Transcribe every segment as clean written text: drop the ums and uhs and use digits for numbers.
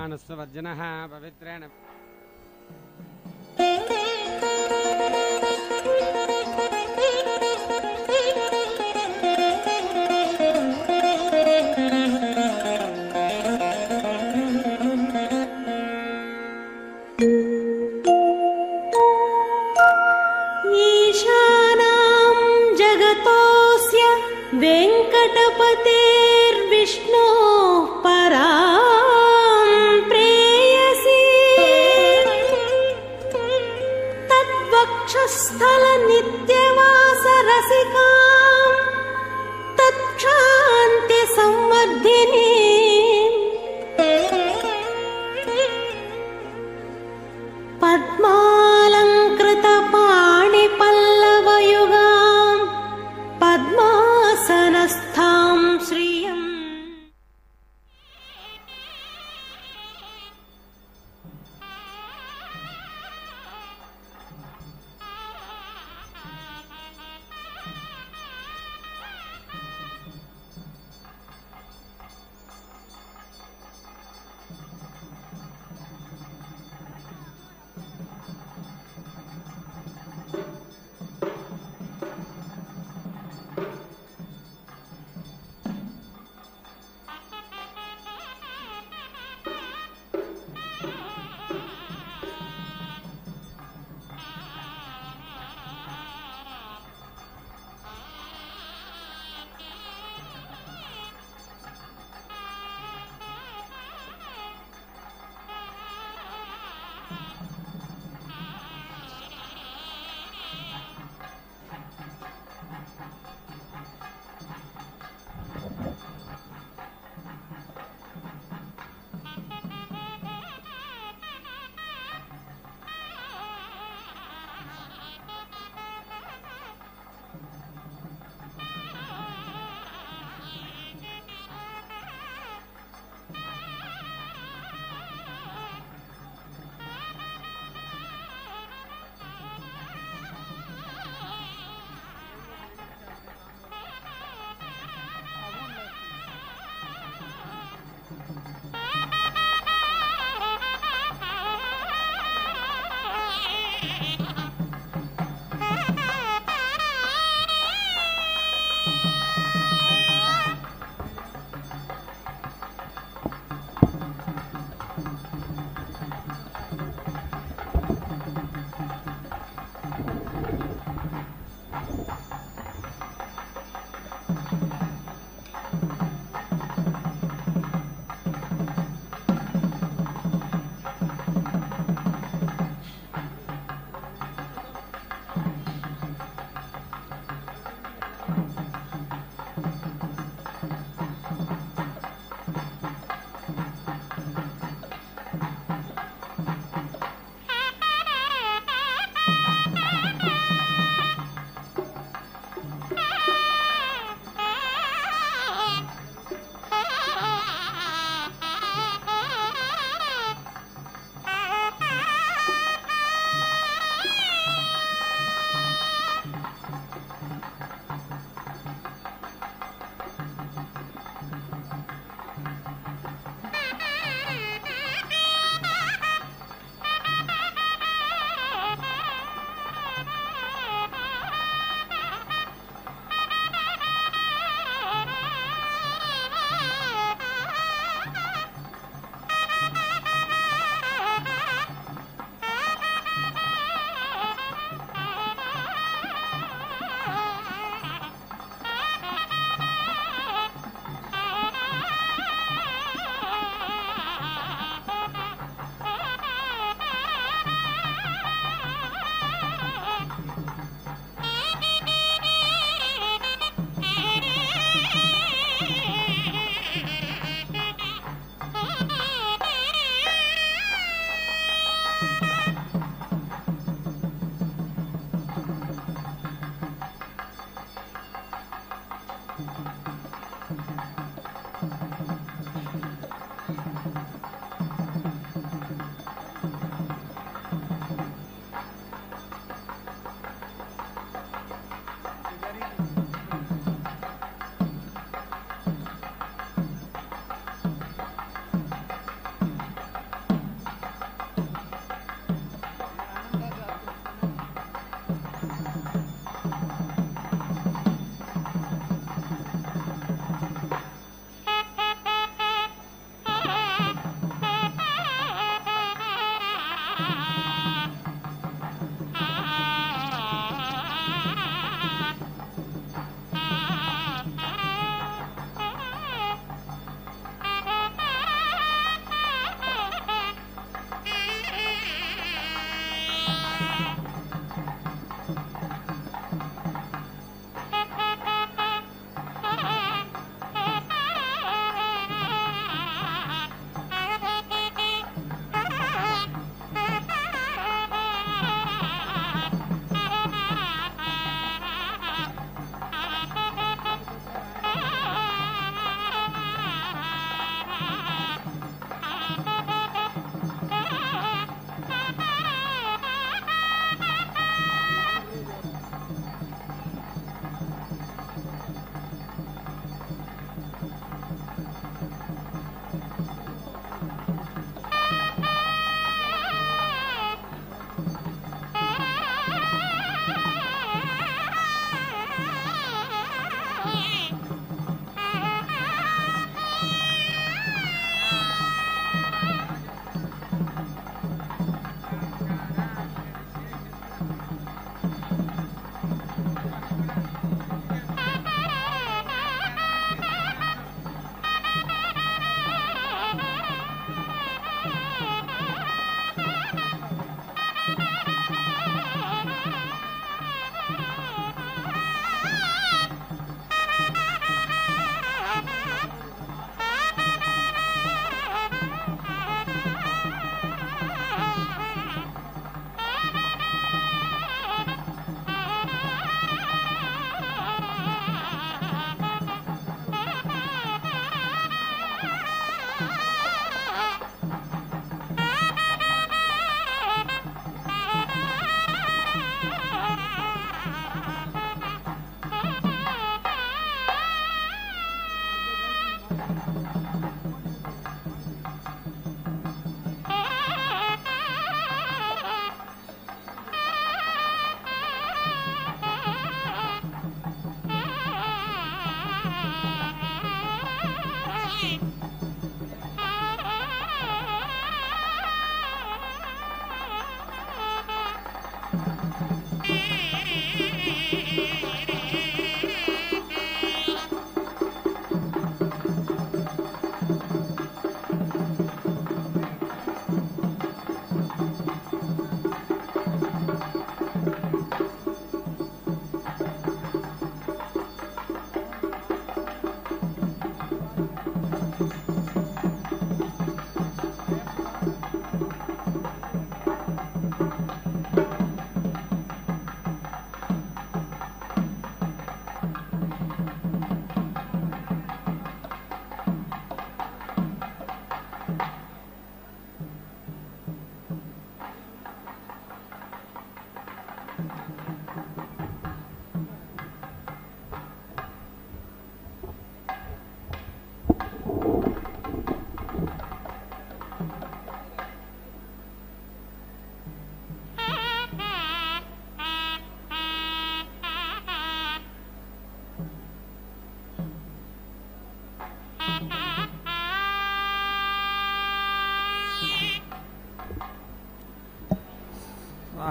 यजमानस्य वर्जनः पवित्रेण ईशानां जगतोऽस्य वेङ्कटपतेर्विष्णोः परां प्रेयसी तद्वक्षस्थलनित्यवासरसिकां तत्क्षान्तिसंवर्धिनीं पद्मालङ्कृतपाणिपल्लवयुगां पद्मासनस्थां श्रियम्।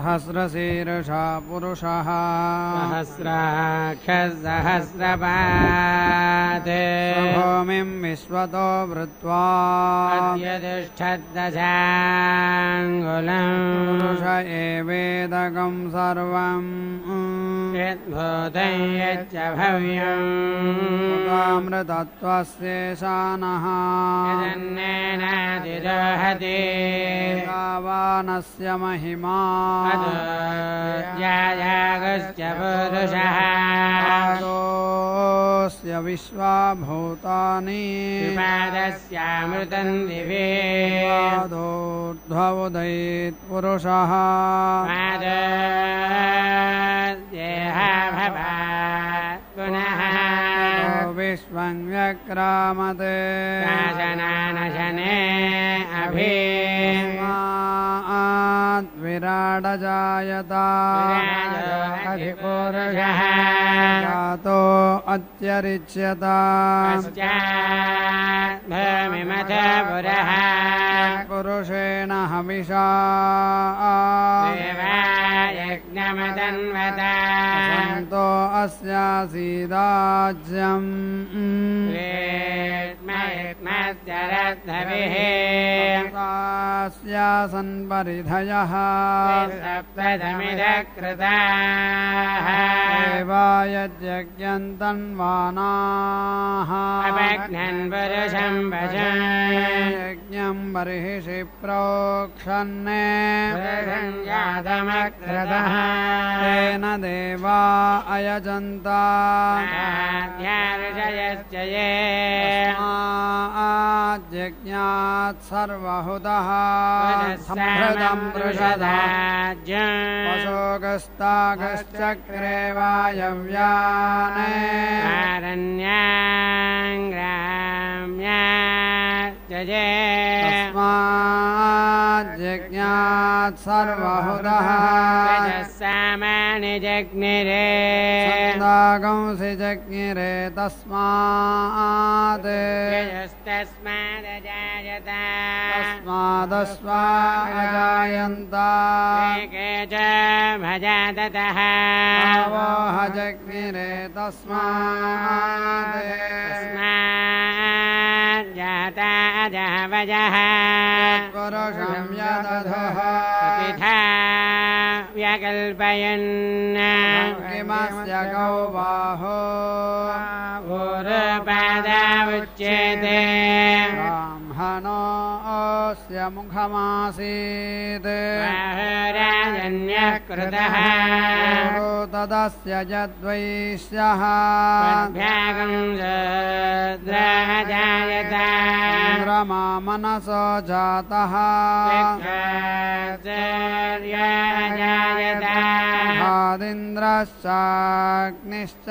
सहस्रशीर्षा पुरुषः सहस्राक्षसहस्रपादे भूमिं विश्वतो वृत्वा अद्यतिष्ठद्दशाङ्गुलम् पुरुष एवेदकं सर्वम् यद्भूतं यच्च भव्यम् अमृतत्वस्येषानः यदन्नेनातिरोहति यावानस्य महिमा जायागश्च पुरुषः आदोऽस्य विश्वाभूतानि विपादस्यामृतं दिवे पादोर्ध्वोदयेत् पुरुषः पादस्येह भवात् पुनः विश्वं व्यक्रामते शासनानशने अभि विराडजायता अधिपुरुषः जातो अत्यरिच्यता पश्चाद्भूमिमथ पुरः पुरुषेण हविषा देवायज्ञमतन्वता सन्तो अस्यासीदाज्यम् अस्यासन् परिधयः सप्तमिदः कृताः देवायज्ञन्तन्वानाः अपघ्नन् पुरुषं वशं यज्ञं बर्हिषि प्रोक्षन्ने पुरुषं जातमकृतः तेन देवा अयजन्ता ऋषयश्च ये यज्ञात् सर्वहुतः सम्भृतं पृषदाज्यं पशोगस्तागश्चक्रे वायव्याने आरण्याङ्ग्राम्याजये तस्माज्जज्ञात् सर्वहुतः सामानि जग्निरे छन्दागंसि जज्ञिरे तस्मात् तस्मादजायत तस्मादस्वा अजायन्ता एके च भजाततः आवोह जज्ञिरे तस्मात् जाता अजावजः पुरुषं यदधः पिथा व्यकल्पयन् किमस्य गौ बाहो भूरुपादा उच्यते ब्राह्मणोऽस्य मुखमासीत् बाहुराजन्यः कृतः तदस्य यद्वैश्यः तद्भ्यागं शूद्रः जायत चन्द्रमा मनसो जातः जायत भादिन्द्रश्चाग्निश्च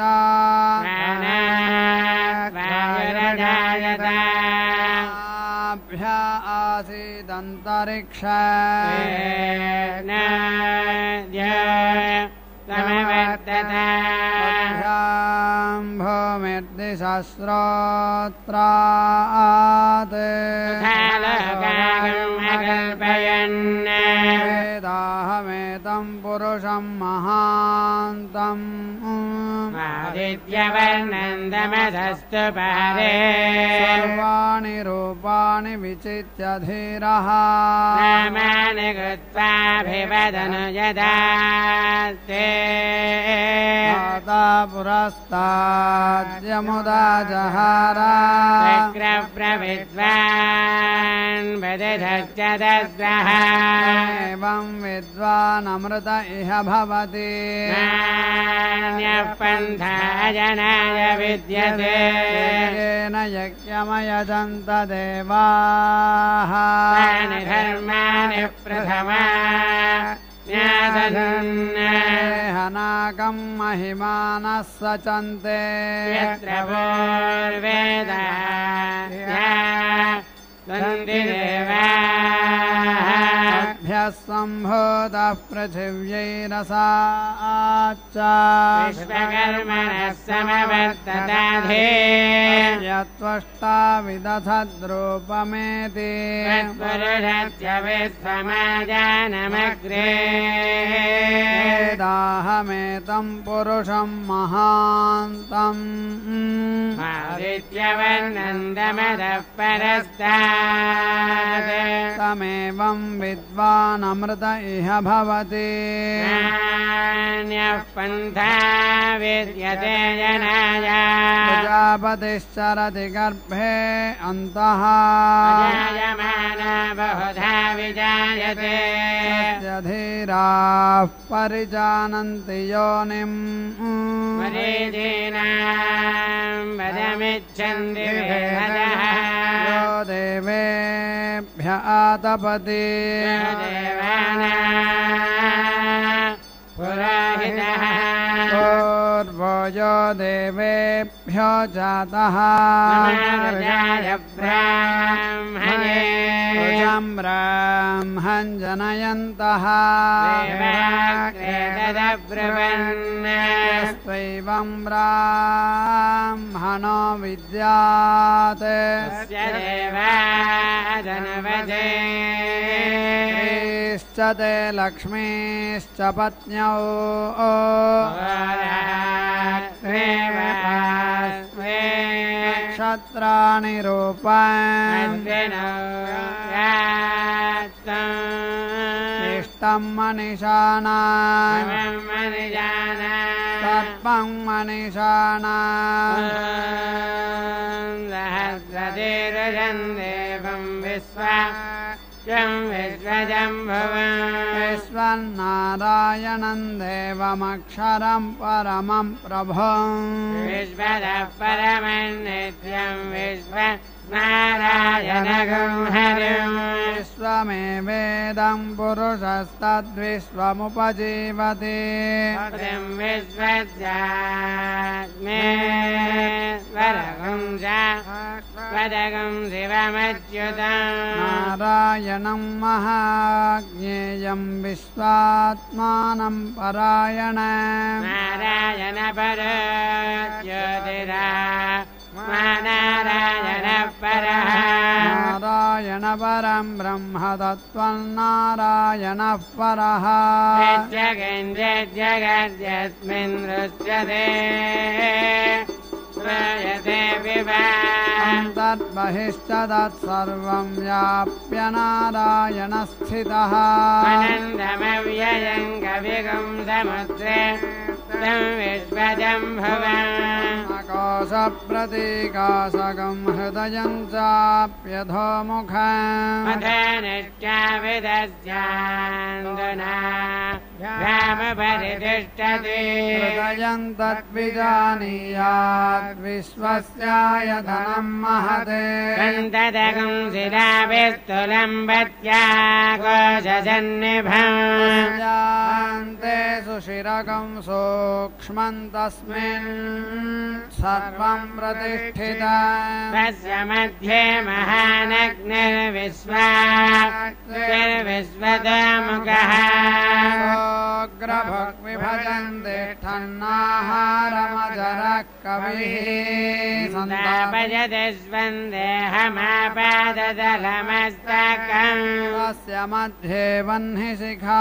वायुरजायत भ्या आसीदन्तरिक्ष समवर्तत भूमिर्दिशस्रोत्रात् अकल्पयन् वेदाहमेतं पुरुषं महान्तम् आदित्यवर्णन्दमधस्तु पारे सर्वाणि रूपाणि विचित्य धीरः नामानि कृत्वाभिवदनु यदा ते पुरस्ताद्यमुदा जहार चक्रप्रविद्वान् वदधश्च दस्रः एवं विद्वानमृत इह भवति नान्यः पन्था जनाय विद्यते येन यज्ञमयजन्त देवाः तानि धर्माणि प्रथमा हनाकं महिमानः सचन्ते यत्र पूर्वेदाः सन्ति देवाः अभ्यः सम्भूतः पृथिव्यैरसाच्च विश्वकर्मणः समवर्तताधे यत्त्वं त्वष्टा विदधद्रूपमेति तत्पुरुषस्य विश्वमाजानमग्रे वेदाहमेतं पुरुषं महान्तम् आदित्यवर्णन्दमदः परस्तात् तमेवं विद्वानमृत इह भवति नान्यः पन्था विद्यते जनाय प्रजापतिश्चरति गर्भे अन्तः जायमाना बहुधा विजायते तस्य धीराः परिजानन्ति योनिम् मरीचीनां वदमिच्छन्ति भेदः यो देवेभ्य आतपति देवानां पुरोहितः पूर्वो यो देवेभ्यो जातः नमर्जाय ब्राह्मणे रुजं ब्राह्मं जनयन्तः देवाग्रे तदब्रुवन् स्वैवं ब्राह्मणो विद्यात् तस्य देवाजनवदे च ते लक्ष्मीश्च पत्न्यौ नक्षत्राणि रूपाणि इष्टं मनीषाणा सर्पं मनीषाणा सहस्रतिरुजं देवं विश्वन्नारायणं देवमक्षरं परमं प्रभुं विश्वतः परमं नित्यं विश्वनारायणगं हरिं विश्वमेवेदं पुरुषस्तद्विश्वमुपजीवति विश्वस्यात्मेश्वरगं वदगं शिवमच्युतम् नारायणं महाज्ञेयं विश्वात्मानं परायणम् नारायण परो ज्योतिरा नारायण परः नारायण परं ब्रह्म तत्त्वं नारायणः परः जगद्यस्मिन् रुच्यते श्रूयते तद्बहिश्च तत्सर्वं व्याप्य नारायणस्थितः अनन्दमव्ययं कविगुं समुद्रे तं विश्वजम्भुवम् आकाशप्रतीकाशकं हृदयं चाप्यधोमुखम् अथ नित्याविदस्यान्दुना रामपरितिष्ठति हृदयं तद्विजानीयात् विश्वस्यायतनं महते सन्ततगं शिराभिस्तुलम्बत्या कोशसन्निभम् यान्ते सुशिरकं सूक्ष्मं तस्मिन् सर्वं प्रतिष्ठितम् तस्य मध्ये महानग्निर्विश्वतोमुखः सोऽग्रभग्विभजन्ति ठन्नाहारमजरः कविः सन्तापयति स्वन्देहमापाददलमस्तकम् तस्य मध्ये वह्निशिखा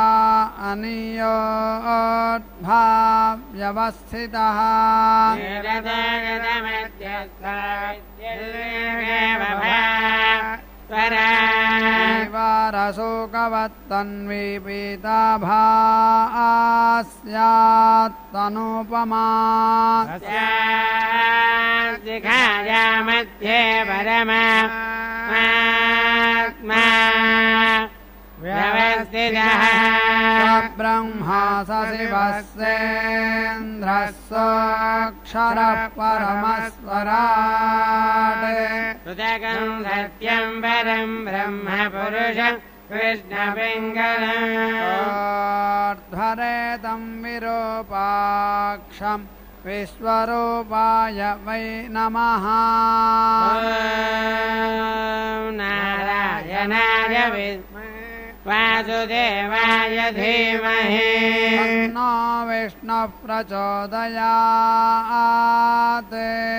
अनीयोद्भाव्यवस्थितः रसोकवत्तन्वी पीताभास्यात्तनूपमा शिखाया मध्ये परमात्मा व्यवस्थितः ब्रह्मा शिवस्येन्द्रः सोऽक्षरः परमस्वराट् हृदगं सत्यं परं ब्रह्म पुरुष कृष्णपिङ्गलम् विरूपाक्षं विश्वरूपाय वै नमः नारायणाय विद्महे वासुदेवाय धीमहि तन्नो विष्णुः प्रचोदयात्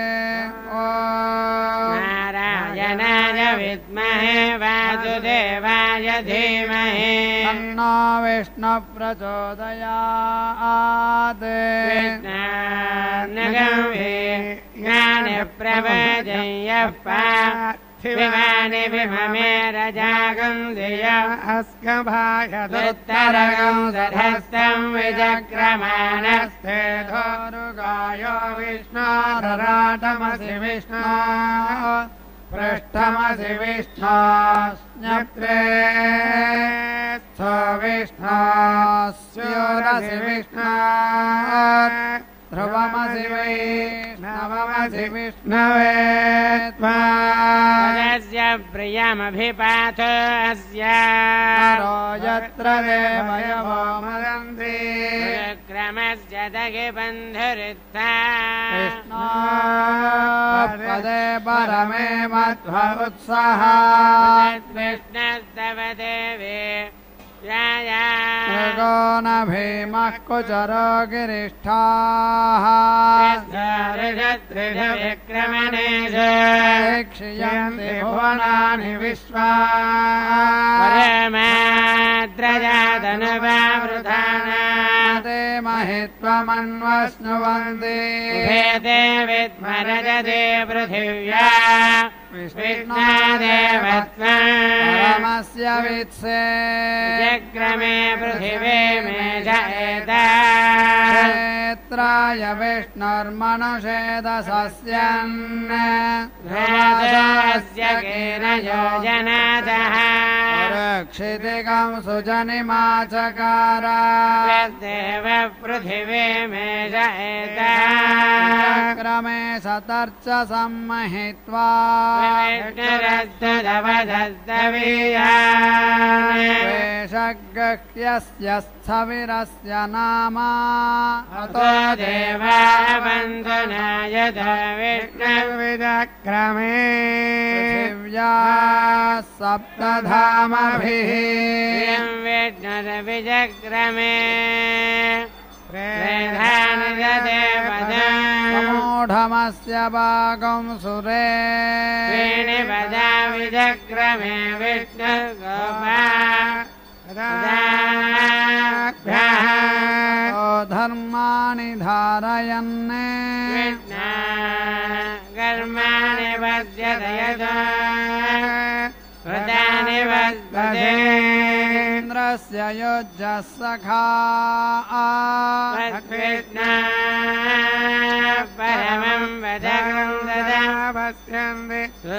नारायणाय विद्महे वासुदेवाय धीमहि तन्नो विष्णुः प्रचोदयात् ज्ञानप्रवदयः पार्थिवानि विममे रजागन्धिय अस्कभाषदुत्तरगं दधस्तं विजक्रमाणस्ते धोरुगायो विष्णोरराटमसि विष्णो पृष्ठमसि विष्णोस्न्यप्रे स्थो विष्णोस्योरसि विष्णो ध्रुवमसि वैष्णवमसि विष्णवे त्वास्य प्रियमभिपाथ अस्य नरो यत्र देवयवो मदन्ति क्रमस्य दहि बन्धुरित्था पदे परमे मध्व उत्साह कृष्णस्तव देवे मृगो न भीमः कुचरो गिरिष्ठाः विक्रमणेषु क्षीयन्ति भुवनानि विश्वा परमाद्रजातनुवावृताना ते महित्वमन्वस्नुवन्ति भेदे विद्मरजते पृथिव्या परमस्य वित्से चक्रमे पृथिवे मे क्षेत्राय विष्णुर्मनुषेदसस्यन् क्षेत्रस्य केन योजनातः रक्षितिकं सुजनिमाचकार देव पृथिवे मे क्रमे सतर्च सम्महित्वा वेषगह्यस्य स्थविरस्य नाम अतो देवा वन्दनाय विष्णुविदक्रमे पृथिव्या सप्तधामभिः विष्णुर्विजक्रमे मूढमस्य भागं सुरे पदा विजक्रमे विष्णुर्गोपा धर्माणि धारयन् कर्माणि वद्यतयदा व्रतानि वद्भजेन्द्रस्य युज्यः सखा कृष्णा परमं वदगं ददा पश्यन्ति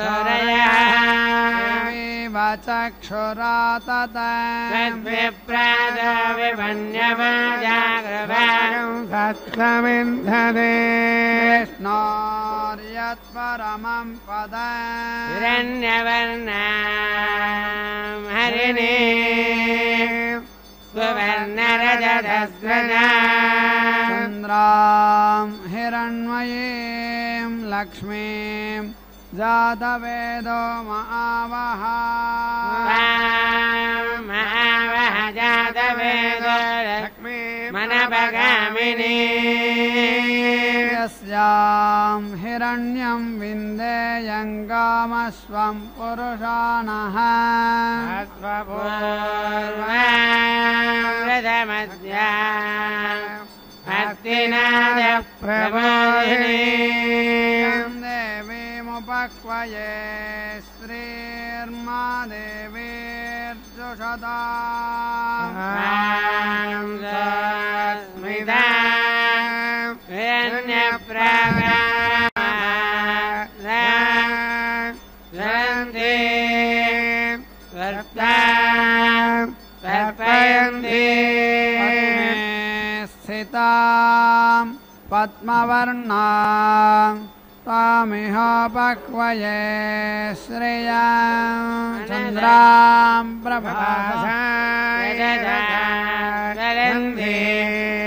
सूरयः चक्षुरा तद्विप्रादो विमन्यवाजागृभागं सत्समिन्धते कृष्णोर्यत्परमं पदम् हिरण्यवर्णां हरिणे सुवर्णरजतस्रजा चन्द्रां हिरण्मयीं लक्ष्मीं जातवेदो महावः महावः जातवेदो लक्ष्मी मनपगामिनी यस्यां हिरण्यं विन्देयङ्गामस्वं पुरुषाणः स्वपूर्वामद्या भक्तिनाद प्रबोधिनी देवीमुपक्वये श्रीर्मा देवीर्जुषदा स्मिता हिरण्यप्रभा तर्पयन्ति स्थितां पद्मवर्णां त्वामिहोपक्वये श्रियां चन्द्रां प्रभासायजलन्ति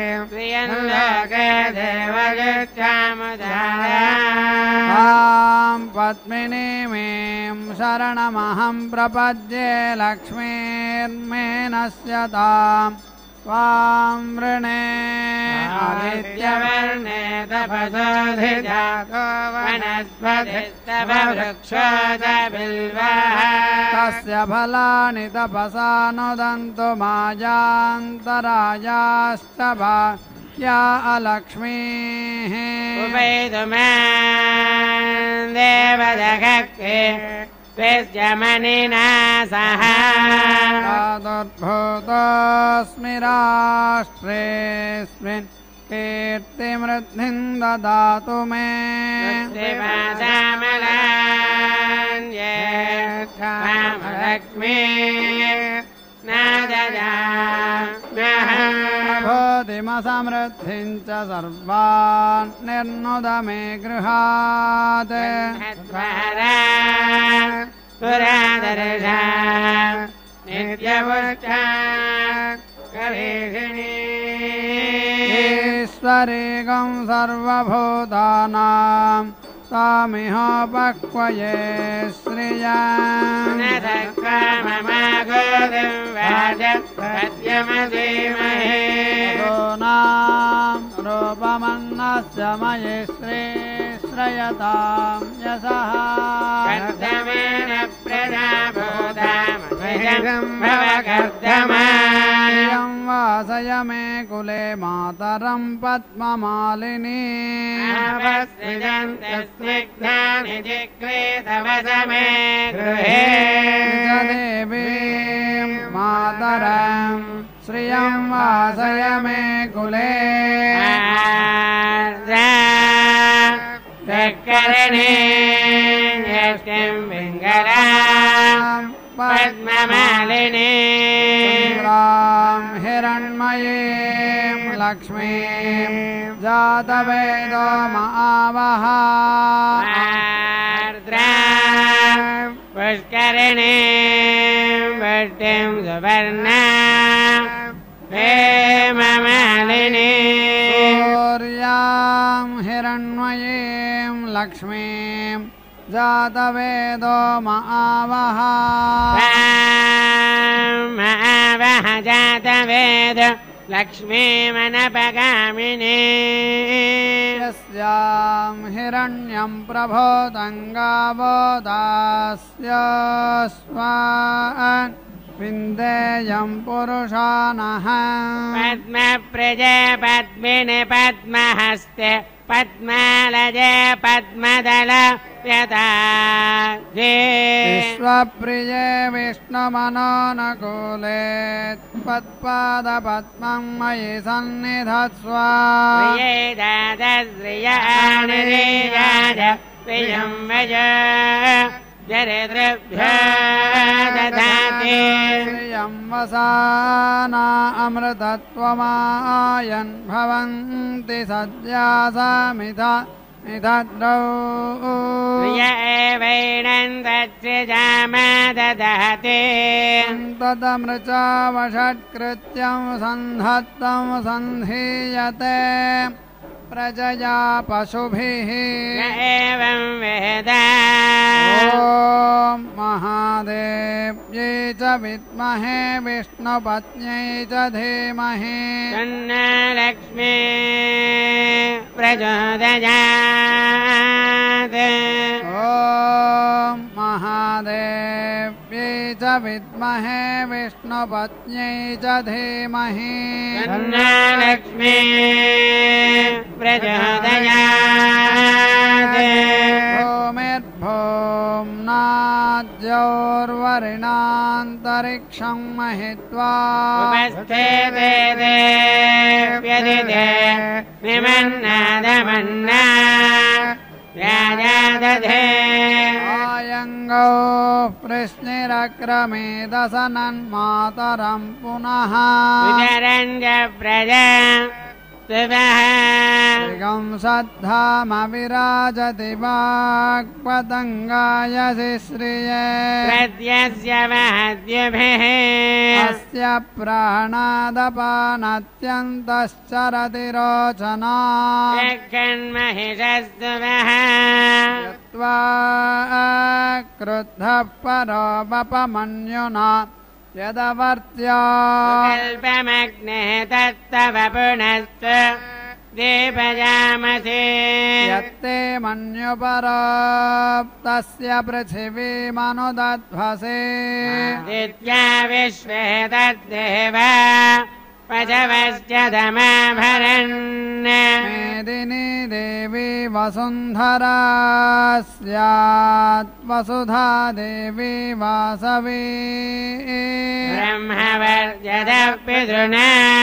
प्रियं लोके देवयुक्तामुदारां तां पद्मिनीमीं शरणमहं प्रपद्ये लक्ष्मीर्मे नश्यताम् त्वां वृणे आदित्यवर्णे तपसोऽधिजातो वनस्पतिस्तव वृक्षोदबिल्वः तस्य फलानि तपसा नुदन्तु मायान्तरायाश्च भाया अलक्ष्मीः उपैतुमान् देवदघक्रे विद्यमनिना सह प्रादुर्भूतोऽस्मि राष्ट्रेऽस्मिन् कीर्तिमृद्धिं ददातु मे लक्ष्मी भूतिमसमृद्धिं च सर्वान् निर्नुद मे गृहात् पुरादर्शा नित्यपुष्टा कवीषिणी ईश्वरीगं सर्वभूतानां तामिहोपक्वये श्रियम् नाम रूपमन्नस्य मयि श्रेयतां यशः प्रियं वासय मे कुले मातरं पद्ममालिनी देवीं मातरं श्रियं वासय मे कुले पद्ममालिनी चन्द्रां हिरण्मयीं लक्ष्मीं जातवेदो महावः पुष्करिणी वट्टिं सुवर्णा हेममालिनी सूर्यां हिरण्मयीं लक्ष्मीं जातवेदो महावः महावः जातवेद लक्ष्मीमनपगामिनी यस्यां हिरण्यं प्रभोदङ्गावो दास्यस्वान् विन्देयं पुरुषानः पद्मप्रजे पद्मिनि पद्महस्ते पद्मालजे पद्मदल विश्वप्रिये विष्णुमनोनुकूले त्वत्पादपद्मं मयि सन्निधत्स्व प्रियं वज दरिद्रेभ्यो ददाति श्रियं वसाना अमृतत्वमायन् भवन्ति सद्या समिधा निधद्रौ प्रिय एवैनं तत्सृजामा ददाति तदमृचा वषट्कृत्यं सन्धत्तं सन्धीयते प्रजया पशुभिः एवं वेद ॐ महादेव्यै च विद्महे विष्णुपत्न्यै च धीमहि तन्नो लक्ष्मी प्रचोदयात् ॐ महादेव्यै च विद्महे विष्णुपत्न्यै च धीमहि तन्नो लक्ष्मी प्रचोदयात् भूमिर्भूम्नाद्योर्वरिणान्तरिक्षं महित्वा उपस्थिते देव्यदिते विमन्नादमन्ना राजादधे आयङ्गौ प्रश्निरक्रमेदसनन्मातरं पुनः विचरञ्च प्रजा ऋगं सद्धामविराजति वाक्पतङ्गाय शिश्रिये प्रत्यस्य महद्युभिः अस्य प्राणादपानत्यन्तश्चरति रोचना जग्गन्महिषस्तु वः यत्त्वा क्रुद्धः परो वपमन्युना यदवर्त्या कल्पमग्नेः तत्तव पुनस्त्व दीपयामसि यत्ते मन्युपरो तस्य पृथिवीमनुदध्वसे आदित्या विश्वे तद्देव पशवश्च दमाभरन् मेदिनी देवी वसुन्धरा स्यात् वसुधा देवी वासवी ब्रह्मवर्जदः पितृणा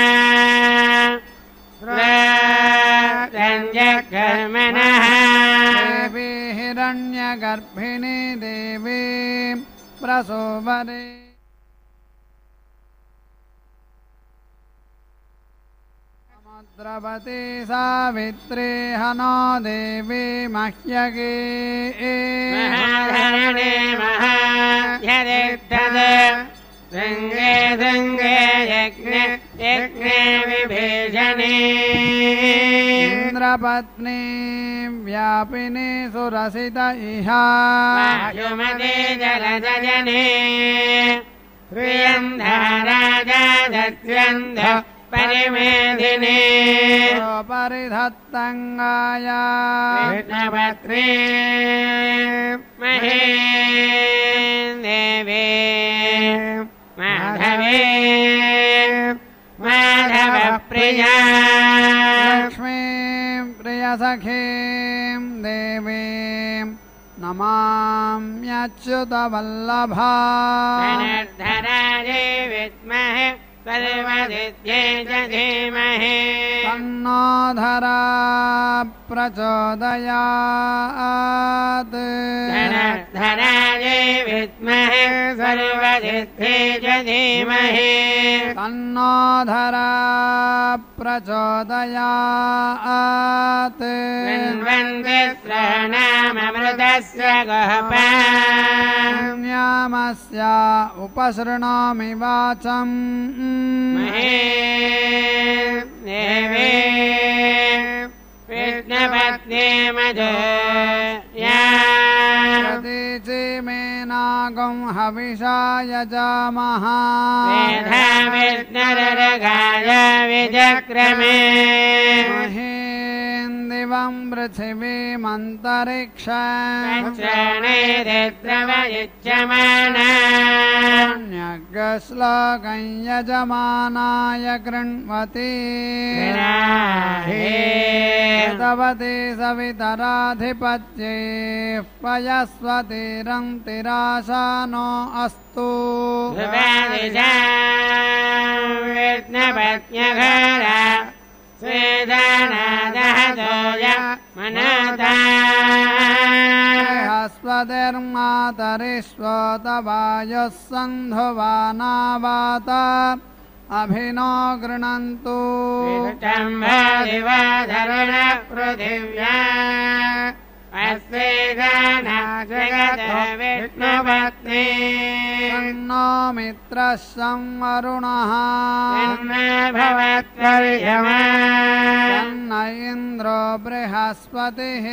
जगर्मणः देवी हिरण्यगर्भिणी देवी प्रसूवरे द्रवती सावित्री हनो देवी मह्यगे महाधरणे महाध्यदिष्ठत् शृङ्गे शृङ्गे यज्ञे यज्ञे विभीषणे इन्द्रपत्नी व्यापिनी सुरसित इहा वायुमती जलजने प्रियन्धाराजा दत्स्यन्ध परिमेधिने परिधत्तङ्गाया कृष्णपत्नी महे देवे माधवे माधवप्रिया लक्ष्मी प्रियसखीं देवीं नमाम्यच्युतवल्लभा धनुर्धरायै विद्महे सर्वसिद्ध्यै च धीमहि तन्नो धरा प्रचोदयात् धनुर्धरायै विद्महे सर्वसिद्ध्यै च धीमहि तन्नो धरा प्रचोदयात् वन्दे श्रवणामृतस्य न्यामस्य उपसृणोमि वाचम् महे देवे विष्णुपत्नी मधु या प्रतीचिमेनागं हविषा यजामः मेधा विष्णुरगाय विचक्रमे महेन्दिवं पृथिवीमन्तरिक्षम् क्षणैरिद्रवयुज्यमाना न्यग्श्लोकं यजमानाय कृण्वति तवति सवितराधिपत्ये पयस्वतीरं तिराशानो अस्तु विष्णुपत्न्यघरा स्वेदानादहतोय मनता बृहस्पतिर्मातरिष्वतवायुः सन्धुवानावाता अभिनो गृणन्तु विष्टम्भदिवाधरुण पृथिव्या अस्वेदाना जगतो विष्णुपत्नी तन्नो मित्रः संवरुणः भवत्वर्यमा तन्न इन्द्रो बृहस्पतिः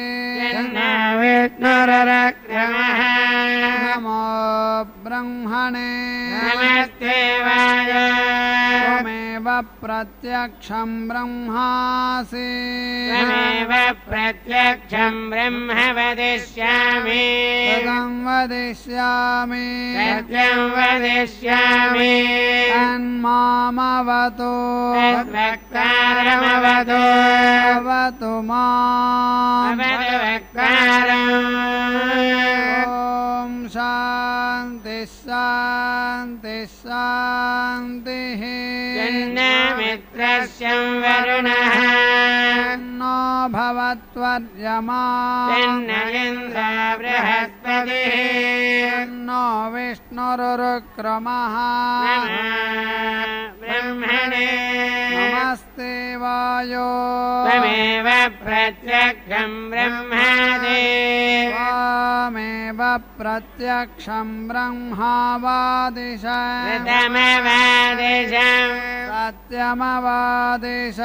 विष्णुरक्रमः नमो ब्रह्मणे नमस्ते वाय त्वमेव प्रत्यक्षं ब्रह्मासि त्वमेव प्रत्यक्षं ब्रह्म वदिष्यामि तदं वदिष्यामि सत्यं वदिष्यामि तन्मामवतु तद्वक्तारमवतु अवतु माम् अवद्वक्तारम् ॐ शान्ति शान्ति शान्तिः जन्नमित्रस्य वरुणः नो भवत्वर्यमा जन्न इन्द्रो बृहस्पतिः नो विष्णुरुक्रमः नमः ब्रह्म ब्रह्मणे नमस्ते वायो त्वमेव प्रत्यक्षं ब्रह्मादि त्वमेव प्रत्यक्षं ब्रह्मावादिश ऋतमवादिशम् सत्यमवादिश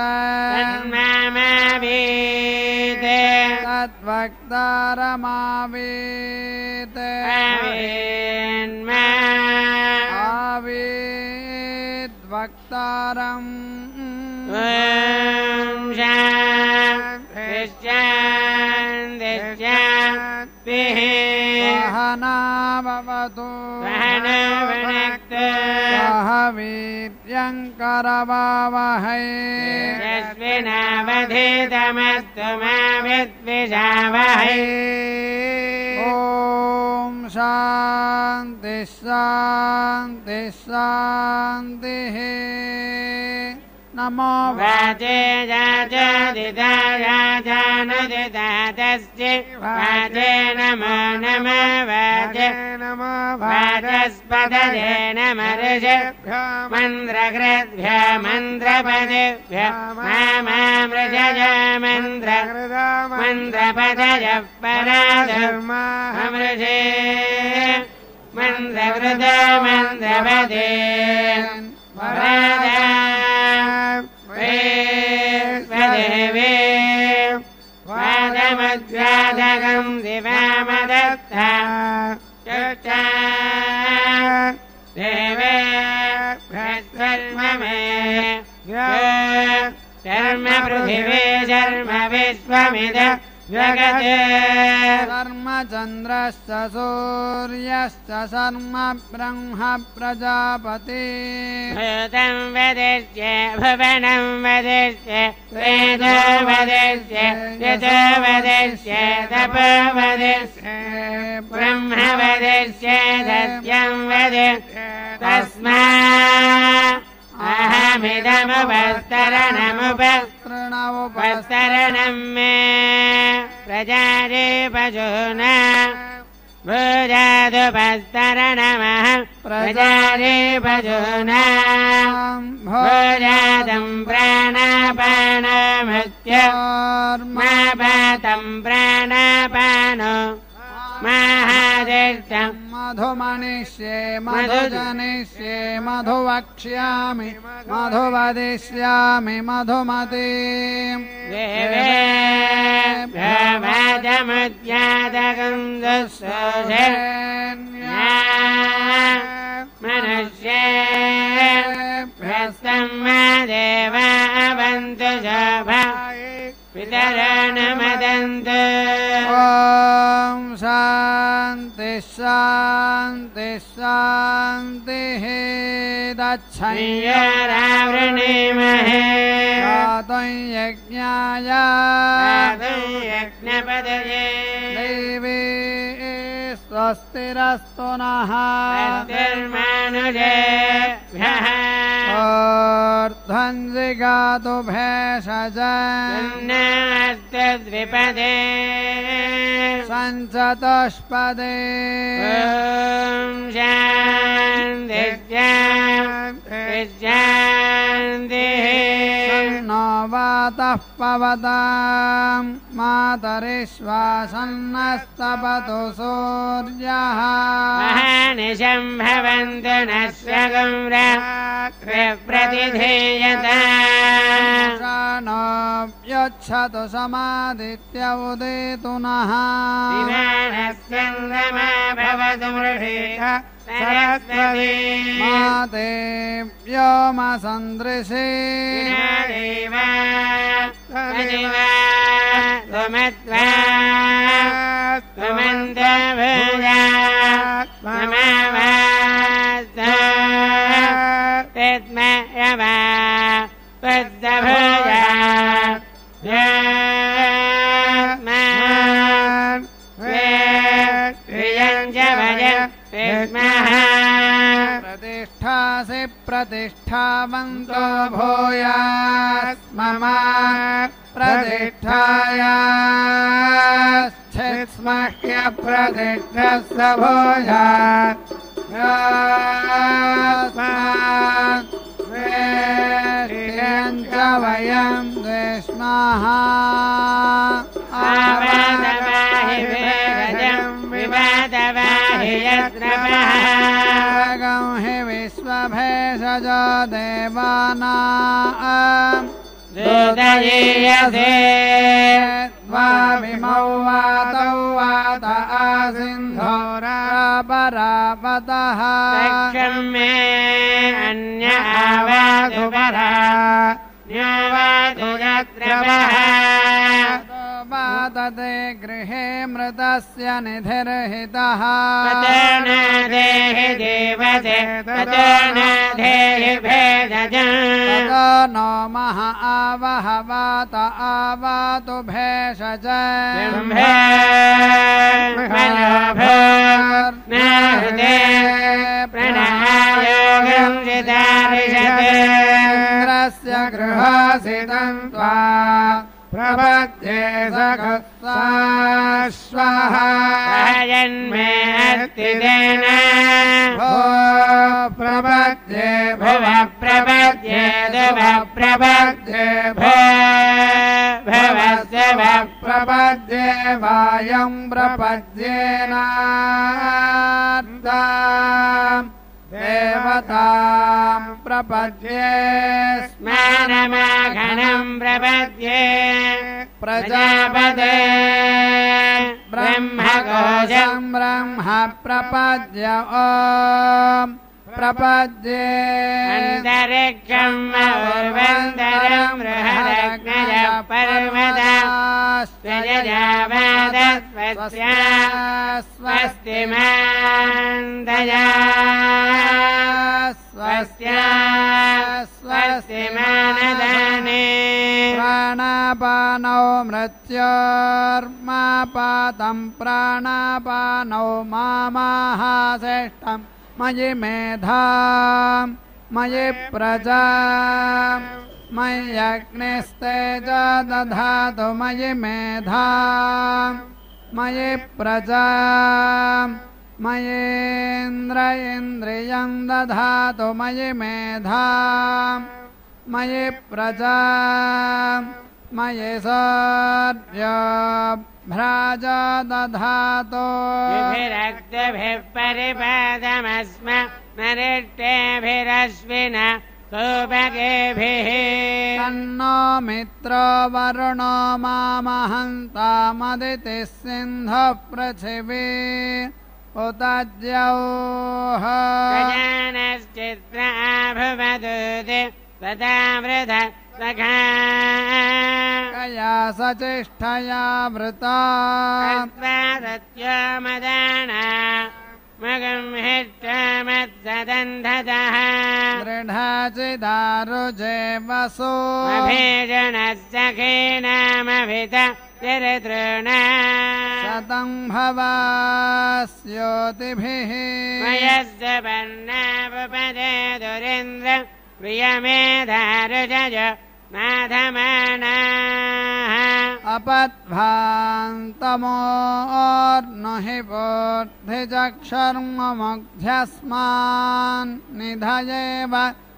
तन्मामवीते तद्वक्तारमावीते अवेन्मा आवीद्वक्तारम् ॐ शान्तिः सहनावतु सहनो भुनक्तु सह वीर्यङ्करवावहै यस्मिनावधीतमस्तु मा विद्विषावहै ॐ शान्तिः शान्तिः शान्तिः नमो वाचे जानुदितायाजानुदितातस्य वाचे नमो नमः वाचे नमो वाचस्पतये नमऋषिभ्यो मन्त्रकृद्भ्यो मन्त्रपदेभ्यो मामृषय मन्त्रपदयः पराधर्मामृषे मन्त्रवृत मन्त्रपदे देवे वादमद्वादकं दिवामदत्ता देवे सर्वमे शर्म पृथिवी शर्म विश्वमिद जगते धर्मचन्द्रश्च सूर्यश्च शर्म ब्रह्म प्रजापति भूतं वदिष्ये भुवनं वदिष्ये वेदो वदिष्ये यतो वदिष्ये तपो वदिष्ये ब्रह्म वदिष्ये सत्यं वदिष्ये तस्मात् अहमिदमुपस्तरणं मे प्रजारेपशूना भोजादुपस्तरणमः प्रजारेपशूना भोजादं प्राणापानमृत्युर्मापातं प्राणापानो महादिष्टम् मधुमनिष्ये मधुजनिष्ये मधुवक्ष्यामि मधुवदिष्यामि मधुमतीम् देवेभ्यो वाचमुद्यातकं दुःसोषेण्या मनुष्येभ्यस्तं मा देवा अवन्तु शोभा पितराणमदन्तु ॐ शान्तिः शान्तिः शान्तिः संयोरावृणीमहे गातुं यज्ञाय यज्ञपदये देवी स्वस्तिरस्तु नः स्वस्तिर्मानुषेभ्यः ऊर्ध्वं जिगातु भेषज द्विपदे सञ्चतुष्पदे ॐ शान्तिः नो वातः पवतां मातरिश्वासन्नस्तपतु सूर्यः महानिशं भवन्तु नश्वगं प्रतिधेयता प्राणोऽप्यच्छतु समादित्य उदेतु नः विमानस्यन्दमा भवतु मृषेः सरस्वती मातेभ्यो मसन्दृशे देवा त्वमत्वा त्वमन्तभुजा त्वमवास्ता तद्मयवा त्वद्भुजा प्रतिष्ठासि प्रतिष्ठावन्तो भूयात् मम प्रतिष्ठायाच्छित्स्मह्य प्रतिष्ठस्य भूयात् च वयं द्वेष्मः आवादवाहि वेदं विवादवाहि यत्रपः गं हि विश्वभेषज देवानां दूतयेयसे द्वाविमौ वातौ वात आसिन्धोरापरापतः रक्षं मे अन्य आवातु परा न्यावातु यत्रपः वातते गृहे मृतस्य निधिर्हितः ततो न देहि देवते ततो न देहि भेदजम् ततो नो मह आवह वात आवातु भेषज ब्रह्मे मनोभूर्नहृदे प्रणहायोगं चिदारिषते इन्द्रस्य गृहासितं त्वा प्रपद्ये सखस्वाश्वः राजन्मे अस्ति तेन भो प्रपद्ये भुव प्रपद्ये दुव प्रपद्ये भो भवस्य प्रपद्ये वायं प्रपद्येनार्तां देवतां प्रपद्ये स्मरमाघनं प्रपद्ये प्रजापते ब्रह्मकोशं ब्रह्म प्रपद्य ॐ प्रपद्ये अन्तरिक्षं उर्वन्तरं बृहदग्नयः पर्वतस्त्वजजावादस्वस्या स्वस्ति मान्दया स्वस्या स्वस्ति मानदाने प्राणापानौ मृत्योर्मापातं प्राणापानौ मामाहासेष्टं मयि मेधां मयि प्रजा मय्यग्निस्तेज दधातु मयि मेधां मयि प्रजा मयेन्द्र इन्द्रियं दधातु मयि मेधां मयि प्रजा मयि सौर्यभ्राज दधातु विभिरक्तभिः परिपादमस्म नरिष्टेभिरश्विना सूपकेभिः तन्नो मित्रो वरुणो मामहन्तामदितिः सिन्धुः पृथिवी उत द्यौः गजानश्चित्रा भुवदूते तथा वृध सखा कया सचेष्टया वृता सत्यो मदाना मगं हिष्टमत्सदन्धतः दृढाचिदारुजे वसो अभीषणसखेनामभित चरितॄणा शतं भवास्योतिभिः मयस्य वर्णावपदे दुरेन्द्र प्रियमेधारुजय माधमानाः अपद्भान्तमोर्नुहि बोद्धिचक्षर्ममध्यस्मान् निधयेव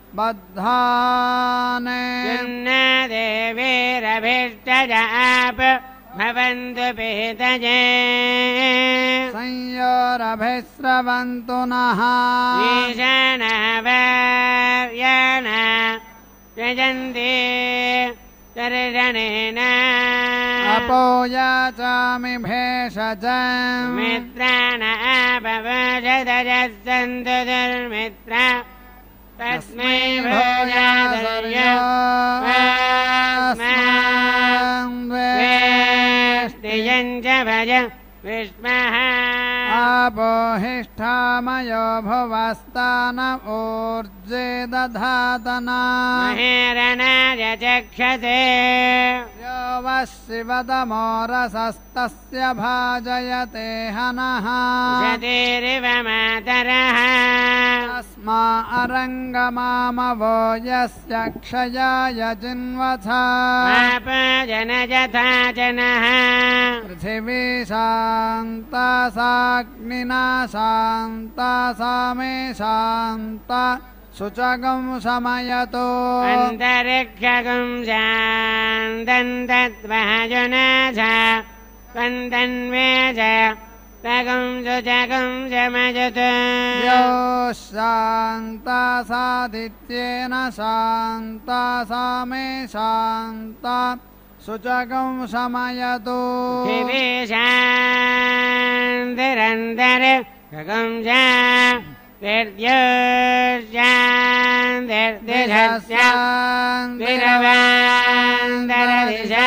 बद्धाने देवीरभीष्टजाप भवन्तु पीतजे संयोरभिस्रवन्तु नः ईशानावर्यण त्यजन्ति दर्शनेन अपोयाचामि भेषजम् मित्राणापवशदजस्सन्तु दुर्मित्रा तस्मै भोजादर्यस्तियं च भज विष्मः आपोहिष्ठामयो भुवस्तान ऊर्जे दधातना महेरणाय चक्षसे यो वः शिवतमोरसस्तस्य भाजयते हनः शतीरिव मातरः तस्मा अरङ्गमामवो यस्य क्षयाय जिन्वथा जनजथा जनः पृथिवी शान्ता साग्निना शान्ता सा मे शान्ता शुचगं शमयतु अन्तरिक्षगं शान्तन्तत्त्वाजुनाथ त्वन्तन्वे च तगं शुचगं शमयतु यो शान्ता सादित्येन शान्ता सा मे शान्ता शुचगं शमयतु पृथिवी शान्तिरन्तरिक्षगं शान्तिर्द्योशान्तिर्दिशस्यान्तिरवान्तरदिशा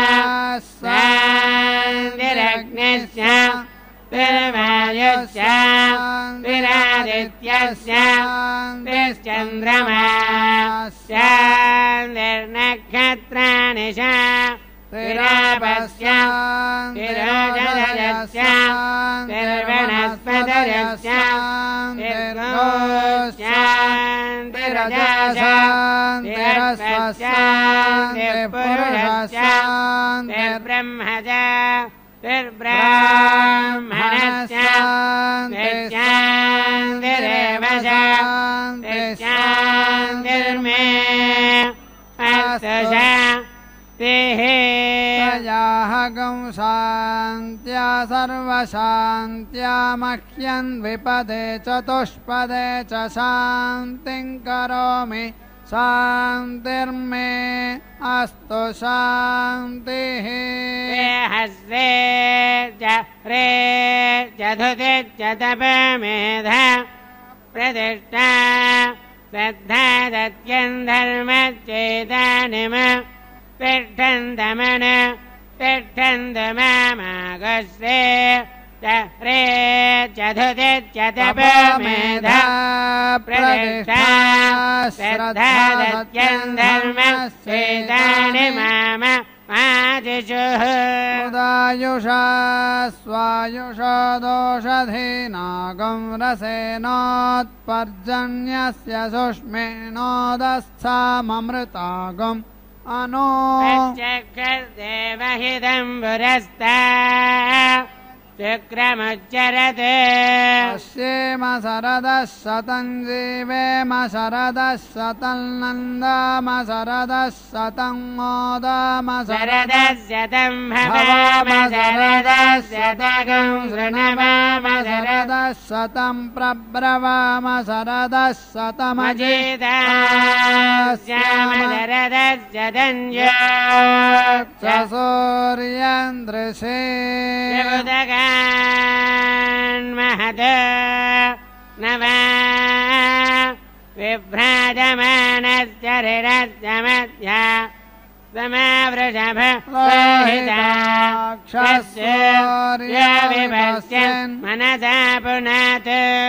शान्तिर्नक्षत्राणि याहगं शान्त्या सर्वशान्त्या मह्यं द्विपदे चतुष्पदे च शान्तिं करोमि शान्तिर्मे अस्तु शान्तिः हस्ते च रे चतुते च तपमेधा प्रतिष्ठा श्रद्धा सत्यं धर्मचेतानिम तिष्ठन्तमन तिष्ठन्तमागस्ते च रे चतुते च तपमेधा प्रतिष्ठा श्रद्धा सत्यं धर्मचेतानि माम आदिशुः उदायुषा स्वायुषो दोषधीनागं रसेनोत्पर्जन्यस्य सुष्मेणोदस्थाममृतागम् अनो चक्षुर्देवहितं पुरस्ता शुक्रमुच्चरते पश्येम शरदः शतं जीवेम शरदः शतं नन्दाम शरदः शतं मोदाम शरदशतं भवाम शरदशतकं शृणवाम शरदः शतं प्रब्रवाम शरदः शतमजितास्याम शरदशतं सूर्येन्द्रशे महद नवा विभ्राजमानश्चरिरश्चमध्या समावृषभ विपश्यन् मनसा पुनात्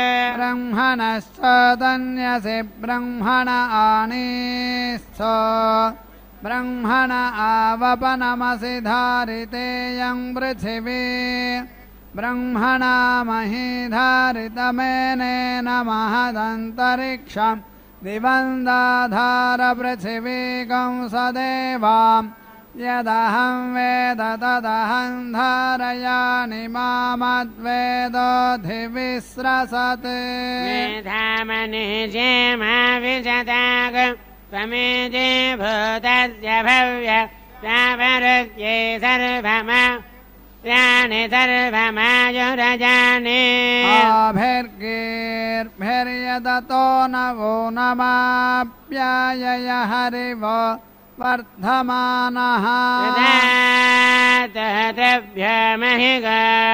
ब्रह्मणश्चोदन्यसि ब्रह्मण आनीस्थ ब्रह्मण आवपनमसि धारितेयं पृथिवी ब्रह्मणा मही धारितमेनेन महदन्तरिक्षं दिवन्दाधार पृथिवीकं सदेवां यदहं वेद तदहं धारयामि मामद्वेदोऽधिविस्रसत् मेधामनिषे मा विशताग त्वमेजे भूतस्य भव्य सावरुध्ये सर्वमा यानि सर्वमायुरजाने आभिर्गीर्भिर्यदतो नवो नमाप्यायय हरिव वर्धमानः तद्भ्यमहिग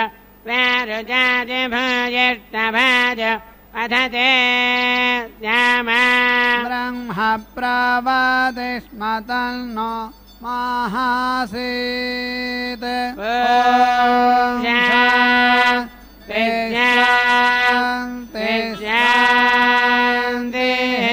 प्रारुजातिभुजिष्टभाज अधते श्यामा ब्रह्म प्रवादिष्म तन्नो माहासीत् शान्ति शान्ति शान्तिः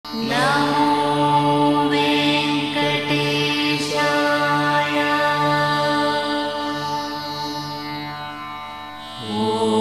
नमो वेङ्कटेशाय। ॐ